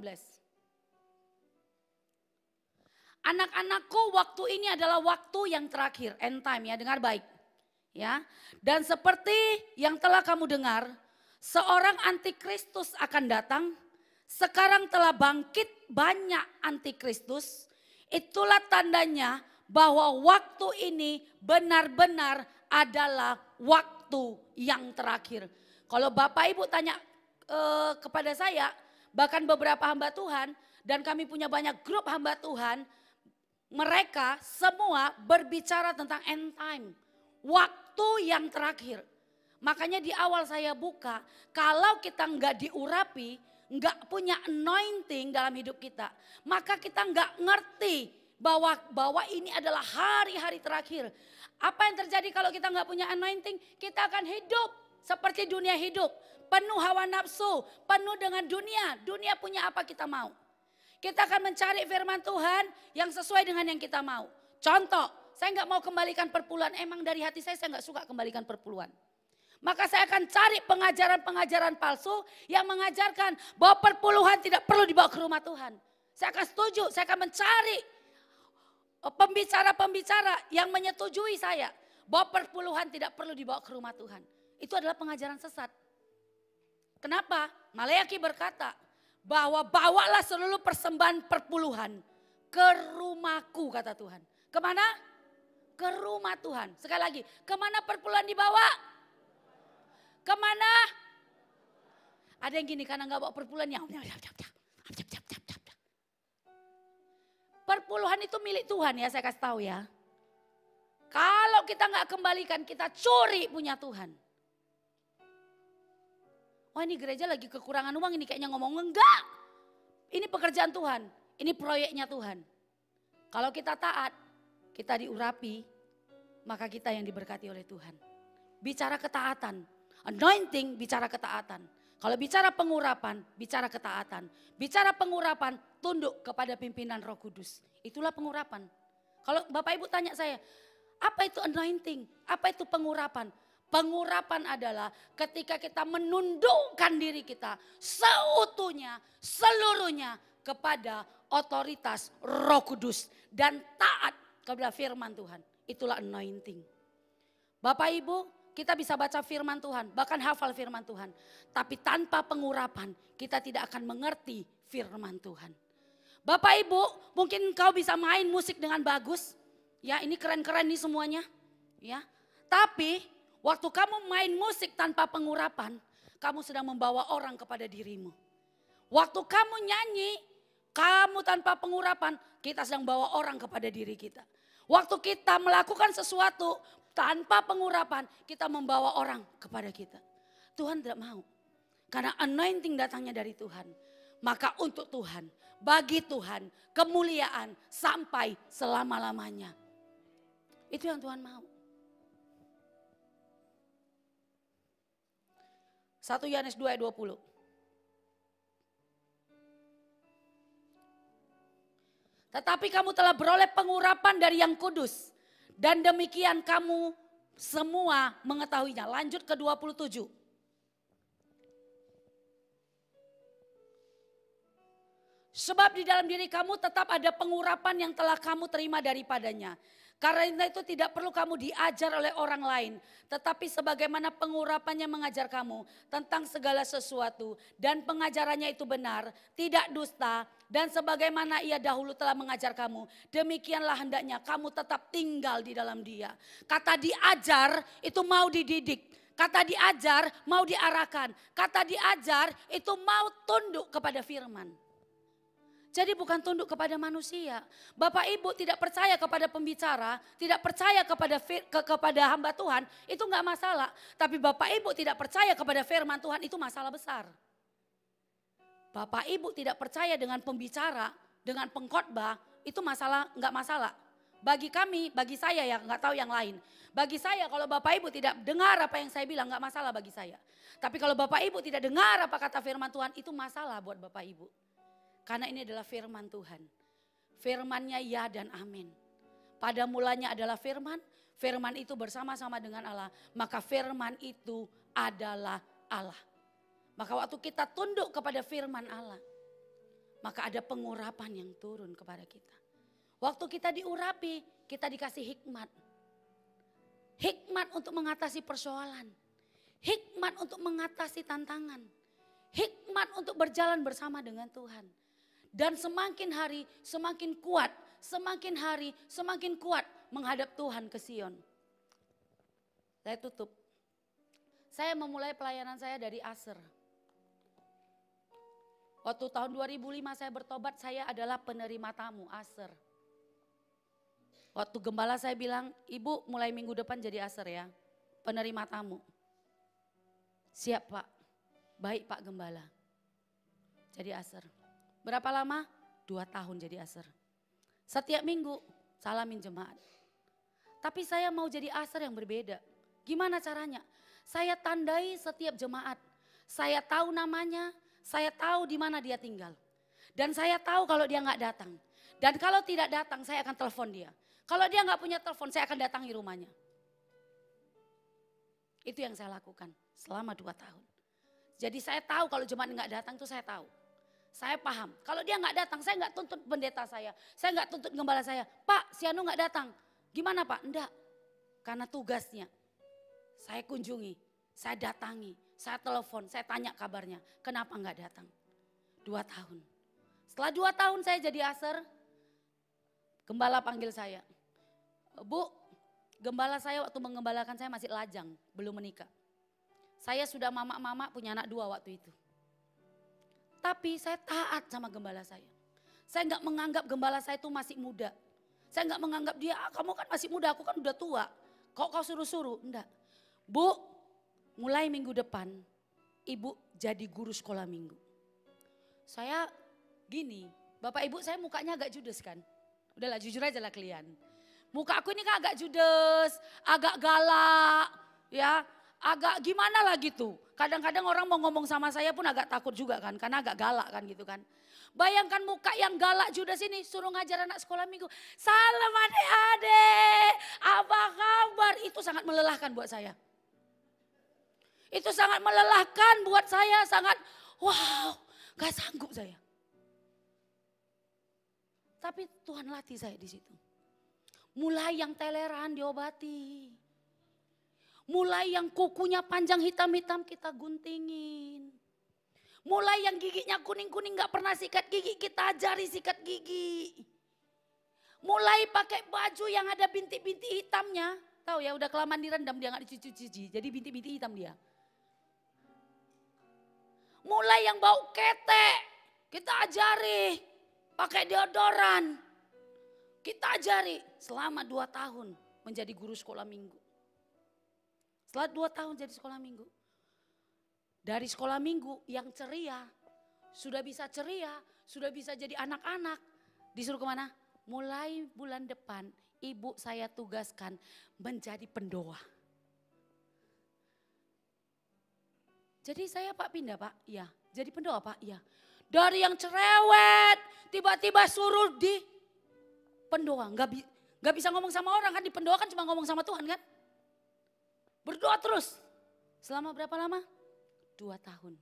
Anak-anakku, waktu ini adalah waktu yang terakhir, end time ya, dengar baik. Ya. Dan seperti yang telah kamu dengar, seorang antikristus akan datang. Sekarang telah bangkit banyak antikristus. Itulah tandanya bahwa waktu ini benar-benar adalah waktu yang terakhir. Kalau Bapak Ibu tanya kepada saya, bahkan beberapa hamba Tuhan, dan kami punya banyak grup hamba Tuhan, mereka semua berbicara tentang end time, waktu yang terakhir. Makanya di awal saya buka, kalau kita nggak diurapi, nggak punya anointing dalam hidup kita, maka kita nggak ngerti bahwa ini adalah hari-hari terakhir. Apa yang terjadi kalau kita nggak punya anointing? Kita akan hidup seperti dunia hidup, penuh hawa nafsu, penuh dengan dunia. Dunia punya apa kita mau. Kita akan mencari firman Tuhan yang sesuai dengan yang kita mau. Contoh, saya nggak mau kembalikan perpuluhan. Emang dari hati saya nggak suka kembalikan perpuluhan. Maka saya akan cari pengajaran-pengajaran palsu yang mengajarkan bahwa perpuluhan tidak perlu dibawa ke rumah Tuhan. Saya akan setuju, saya akan mencari pembicara-pembicara yang menyetujui saya bahwa perpuluhan tidak perlu dibawa ke rumah Tuhan. Itu adalah pengajaran sesat. Kenapa? Maleakhi berkata bahwa bawalah seluruh persembahan perpuluhan ke rumahku, kata Tuhan. Kemana? Ke rumah Tuhan. Sekali lagi, kemana perpuluhan dibawa? Kemana? Ada yang gini, karena gak bawa perpuluhan. Perpuluhan itu milik Tuhan ya, saya kasih tahu ya. Kalau kita gak kembalikan, kita curi punya Tuhan. Oh ini gereja lagi kekurangan uang, ini kayaknya ngomong enggak. Ini pekerjaan Tuhan, ini proyeknya Tuhan. Kalau kita taat, kita diurapi, maka kita yang diberkati oleh Tuhan. Bicara ketaatan, anointing bicara ketaatan. Kalau bicara pengurapan, bicara ketaatan. Bicara pengurapan, tunduk kepada pimpinan Roh Kudus. Itulah pengurapan. Kalau Bapak Ibu tanya saya, apa itu anointing? Apa itu pengurapan? Pengurapan adalah ketika kita menundukkan diri kita seutuhnya, seluruhnya kepada otoritas Roh Kudus. Dan taat kepada firman Tuhan. Itulah anointing. Bapak Ibu, kita bisa baca firman Tuhan, bahkan hafal firman Tuhan. Tapi tanpa pengurapan, kita tidak akan mengerti firman Tuhan. Bapak Ibu, mungkin kau bisa main musik dengan bagus. Ya, ini keren-keren nih semuanya. Ya, tapi waktu kamu main musik tanpa pengurapan, kamu sedang membawa orang kepada dirimu. Waktu kamu nyanyi, kamu tanpa pengurapan, kita sedang bawa orang kepada diri kita. Waktu kita melakukan sesuatu tanpa pengurapan, kita membawa orang kepada kita. Tuhan tidak mau. Karena anointing datangnya dari Tuhan. Maka untuk Tuhan, bagi Tuhan, kemuliaan sampai selama-lamanya. Itu yang Tuhan mau. 1 Yohanes 2 ayat 20. Tetapi kamu telah beroleh pengurapan dari yang kudus. Dan demikian kamu semua mengetahuinya. Lanjut ke 27. Sebab di dalam diri kamu tetap ada pengurapan yang telah kamu terima daripadanya. Karena itu tidak perlu kamu diajar oleh orang lain. Tetapi sebagaimana pengurapannya mengajar kamu tentang segala sesuatu. Dan pengajarannya itu benar, tidak dusta. Dan sebagaimana ia dahulu telah mengajar kamu. Demikianlah hendaknya kamu tetap tinggal di dalam dia. Kata diajar itu mau dididik. Kata diajar mau diarahkan. Kata diajar itu mau tunduk kepada firman. Jadi bukan tunduk kepada manusia. Bapak Ibu tidak percaya kepada pembicara, tidak percaya kepada hamba Tuhan, itu enggak masalah. Tapi Bapak Ibu tidak percaya kepada firman Tuhan, itu masalah besar. Bapak Ibu tidak percaya dengan pembicara, dengan pengkhotbah, itu masalah enggak masalah. Bagi kami, bagi saya ya, enggak tahu yang lain. Bagi saya kalau Bapak Ibu tidak dengar apa yang saya bilang, enggak masalah bagi saya. Tapi kalau Bapak Ibu tidak dengar apa kata firman Tuhan, itu masalah buat Bapak Ibu. Karena ini adalah firman Tuhan. Firman-Nya ya dan amin. Pada mulanya adalah firman, firman itu bersama-sama dengan Allah. Maka firman itu adalah Allah. Maka waktu kita tunduk kepada firman Allah, maka ada pengurapan yang turun kepada kita. Waktu kita diurapi, kita dikasih hikmat. Hikmat untuk mengatasi persoalan. Hikmat untuk mengatasi tantangan. Hikmat untuk berjalan bersama dengan Tuhan. Dan semakin hari semakin kuat, semakin hari semakin kuat menghadap Tuhan ke Sion. Saya tutup. Saya memulai pelayanan saya dari Aser. Waktu tahun 2005 saya bertobat, saya adalah penerima tamu Aser. Waktu gembala saya bilang, Ibu mulai minggu depan jadi Aser ya, penerima tamu. Siap Pak, baik Pak Gembala. Jadi Aser. Berapa lama? 2 tahun jadi Aser. Setiap minggu salamin jemaat. Tapi saya mau jadi Aser yang berbeda. Gimana caranya? Saya tandai setiap jemaat. Saya tahu namanya, saya tahu di mana dia tinggal. Dan saya tahu kalau dia nggak datang. Dan kalau tidak datang saya akan telepon dia. Kalau dia nggak punya telepon saya akan datangi rumahnya. Itu yang saya lakukan selama 2 tahun. Jadi saya tahu kalau jemaat nggak datang itu saya tahu. Saya paham, kalau dia nggak datang, saya nggak tuntut pendeta saya nggak tuntut gembala saya. Pak, si Anu nggak datang, gimana Pak? Enggak, karena tugasnya. Saya kunjungi, saya datangi, saya telepon, saya tanya kabarnya. Kenapa nggak datang? 2 tahun. Setelah 2 tahun saya jadi Aser, gembala panggil saya. Bu, gembala saya waktu mengembalakan saya masih lajang, belum menikah. Saya sudah mama-mama punya anak 2 waktu itu. Tapi saya taat sama gembala saya. Saya nggak menganggap gembala saya itu masih muda. Saya nggak menganggap dia, kamu kan masih muda, aku kan udah tua. Kok kau suruh-suruh? Enggak. Bu, mulai minggu depan Ibu jadi guru sekolah minggu. Saya gini, Bapak Ibu saya mukanya agak judes kan. Udahlah jujur aja lah kalian. Muka aku ini kan agak judes, agak galak, ya. Agak gimana lah gitu. Kadang-kadang orang mau ngomong sama saya pun agak takut juga kan. Karena agak galak kan gitu kan. Bayangkan muka yang galak judes ini suruh ngajar anak sekolah minggu. Salam adik-adik, apa kabar? Itu sangat melelahkan buat saya. Itu sangat melelahkan buat saya. Sangat wow, gak sanggup saya. Tapi Tuhan latih saya di situ. Mulai yang teleran diobati. Mulai yang kukunya panjang hitam-hitam kita guntingin. Mulai yang giginya kuning-kuning gak pernah sikat gigi, kita ajari sikat gigi. Mulai pakai baju yang ada bintik-bintik hitamnya. Tahu ya udah kelamaan direndam dia gak dicuci-cuci, jadi bintik-bintik hitam dia. Mulai yang bau ketek, kita ajari pakai deodoran. Kita ajari selama 2 tahun menjadi guru sekolah minggu. Setelah 2 tahun jadi sekolah minggu. Dari sekolah minggu yang ceria, sudah bisa jadi anak-anak. Disuruh kemana? Mulai bulan depan ibu saya tugaskan menjadi pendoa. Jadi saya Pak pindah Pak? Iya. Jadi pendoa Pak? Iya. Dari yang cerewet, tiba-tiba suruh di pendoa. Gak bisa ngomong sama orang kan, di pendoa kan cuma ngomong sama Tuhan kan. Berdoa terus. Selama berapa lama? 2 tahun.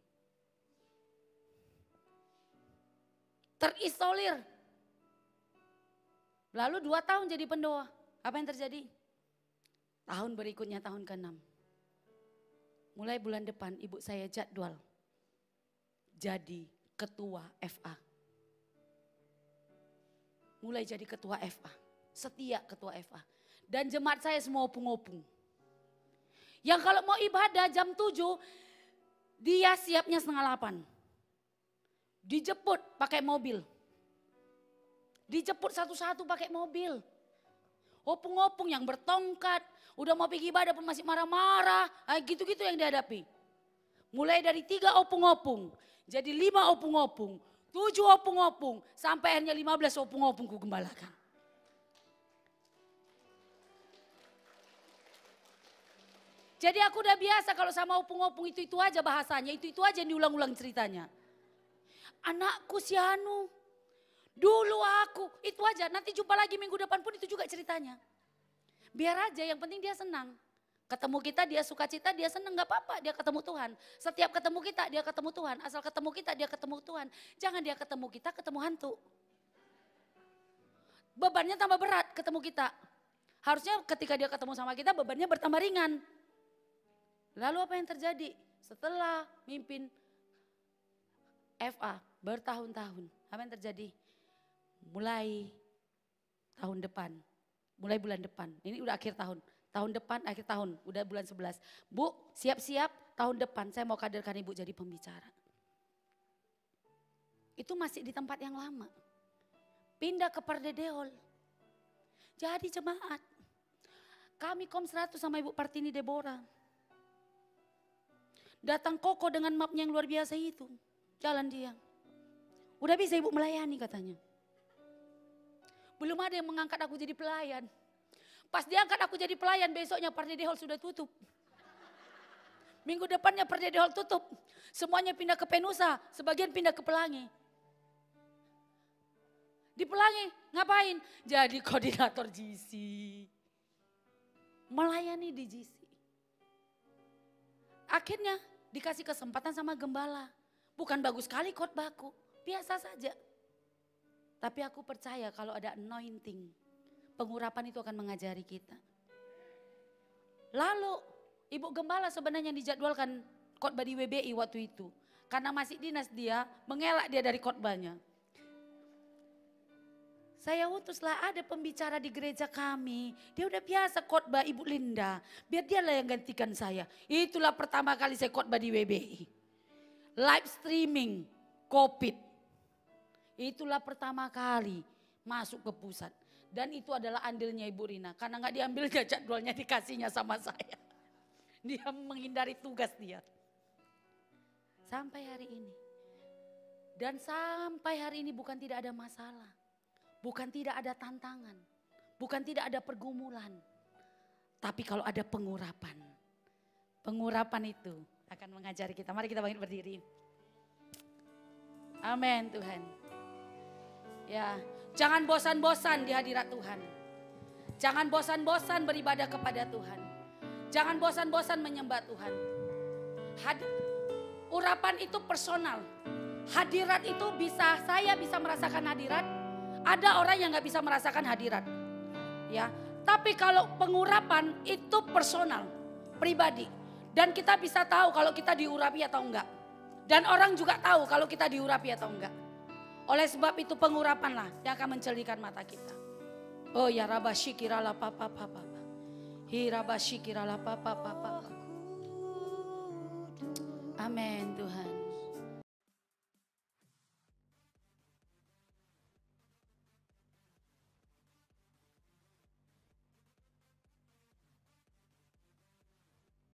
Terisolir. Lalu 2 tahun jadi pendoa. Apa yang terjadi? Tahun berikutnya, tahun ke-6. Mulai bulan depan ibu saya jadwal jadi ketua FA. Mulai jadi ketua FA. Setia ketua FA. Dan jemaat saya semua opung-opung. Yang kalau mau ibadah jam 7, dia siapnya 7:30. Dijemput pakai mobil. Dijemput satu-satu pakai mobil. Opung-opung yang bertongkat, udah mau pergi ibadah pun masih marah-marah, gitu-gitu yang dihadapi. Mulai dari 3 opung-opung, jadi 5 opung-opung, 7 opung-opung, sampai akhirnya 15 opung-opung ku gembalakan. Jadi aku udah biasa kalau sama opung-opung itu aja bahasanya, itu aja yang diulang-ulang ceritanya. Anakku si Anu, dulu aku, itu aja. Nanti jumpa lagi minggu depan pun itu juga ceritanya. Biar aja yang penting dia senang. Ketemu kita dia sukacita, dia senang, gak apa-apa dia ketemu Tuhan. Setiap ketemu kita dia ketemu Tuhan, asal ketemu kita dia ketemu Tuhan. Jangan dia ketemu kita ketemu hantu. Bebannya tambah berat ketemu kita. Harusnya ketika dia ketemu sama kita bebannya bertambah ringan. Lalu apa yang terjadi? Setelah mimpin FA bertahun-tahun, apa yang terjadi? Mulai tahun depan, mulai bulan depan, ini udah akhir tahun depan akhir tahun, udah bulan 11. Bu, siap-siap tahun depan saya mau kaderkan ibu jadi pembicara. Itu masih di tempat yang lama. Pindah ke Pardedeol. Jadi jemaat. Kami Kom 100 sama Ibu Partini Deborah. Datang Koko dengan mapnya yang luar biasa itu. Jalan dia. Udah bisa ibu melayani katanya. Belum ada yang mengangkat aku jadi pelayan. Pas diangkat aku jadi pelayan besoknya Pardedeol sudah tutup. Minggu depannya Pardedeol tutup. Semuanya pindah ke Penusa, sebagian pindah ke Pelangi. Di Pelangi ngapain? Jadi koordinator GC. Melayani di GC. Akhirnya dikasih kesempatan sama gembala. Bukan bagus sekali khotbahku, biasa saja. Tapi aku percaya kalau ada anointing, pengurapan itu akan mengajari kita. Lalu Ibu Gembala sebenarnya dijadwalkan khotbah di WBI waktu itu. Karena masih dinas dia, mengelak dia dari khotbahnya. Saya utuslah ada pembicara di gereja kami. Dia udah biasa khotbah Ibu Linda. Biar dialah yang gantikan saya. Itulah pertama kali saya khotbah di WBI. Live streaming COVID. Itulah pertama kali masuk ke pusat. Dan itu adalah andilnya Ibu Rina. Karena gak diambilnya jadwalnya dikasihnya sama saya. Dia menghindari tugas dia. Sampai hari ini. Dan sampai hari ini bukan tidak ada masalah. Bukan tidak ada tantangan, bukan tidak ada pergumulan. Tapi kalau ada pengurapan, pengurapan itu akan mengajari kita. Mari kita bangkit berdiri. Amin Tuhan. Ya, jangan bosan-bosan di hadirat Tuhan. Jangan bosan-bosan beribadah kepada Tuhan. Jangan bosan-bosan menyembah Tuhan. Urapan itu personal. Hadirat itu saya bisa merasakan hadirat. Ada orang yang gak bisa merasakan hadirat. Ya, tapi kalau pengurapan itu personal, pribadi. Dan kita bisa tahu kalau kita diurapi atau enggak. Dan orang juga tahu kalau kita diurapi atau enggak. Oleh sebab itu pengurapanlah yang akan mencelikan mata kita. Oh ya rabasyikirala papa papa. Hi rabasyikirala papa papa. Amin Tuhan.